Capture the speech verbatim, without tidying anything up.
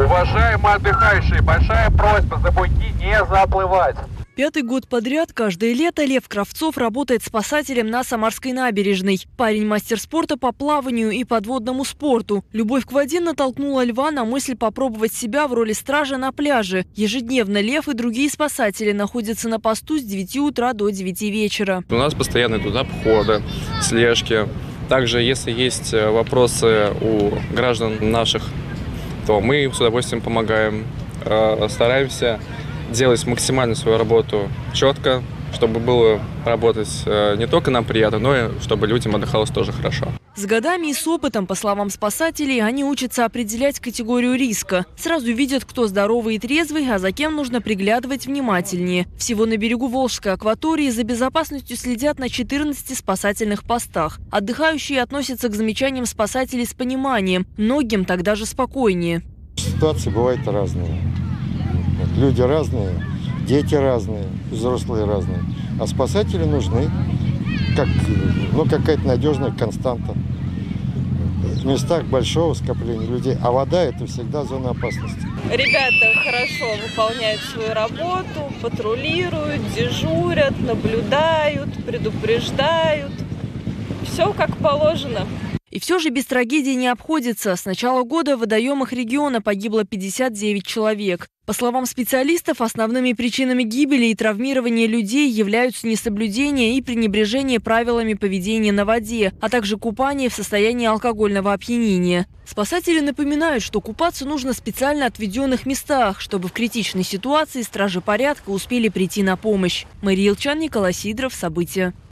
Уважаемые отдыхающие, большая просьба за буйки не заплывать. Пятый год подряд, каждое лето Лев Кравцов работает спасателем на Самарской набережной. Парень мастер спорта по плаванию и подводному спорту. Любовь к воде натолкнула Льва на мысль попробовать себя в роли стража на пляже. Ежедневно Лев и другие спасатели находятся на посту с девяти утра до девяти вечера. У нас постоянно идут обходы, слежки. Также, если есть вопросы у граждан наших, то мы с удовольствием помогаем, стараемся делать максимально свою работу четко, чтобы было работать не только нам приятно, но и чтобы людям отдыхалось тоже хорошо. С годами и с опытом, по словам спасателей, они учатся определять категорию риска. Сразу видят, кто здоровый и трезвый, а за кем нужно приглядывать внимательнее. Всего на берегу Волжской акватории за безопасностью следят на четырнадцати спасательных постах. Отдыхающие относятся к замечаниям спасателей с пониманием. Многим тогда же спокойнее. Ситуации бывают разные. Люди разные, дети разные, взрослые разные. А спасатели нужны, как ну, какая-то надежная константа. В местах большого скопления людей. А вода – это всегда зона опасности. Ребята хорошо выполняют свою работу, патрулируют, дежурят, наблюдают, предупреждают. Все как положено. И все же без трагедии не обходится. С начала года в водоемах региона погибло пятьдесят девять человек. По словам специалистов, основными причинами гибели и травмирования людей являются несоблюдение и пренебрежение правилами поведения на воде, а также купание в состоянии алкогольного опьянения. Спасатели напоминают, что купаться нужно в специально отведенных местах, чтобы в критичной ситуации стражи порядка успели прийти на помощь. Мария Илчан, Николай Сидоров. События.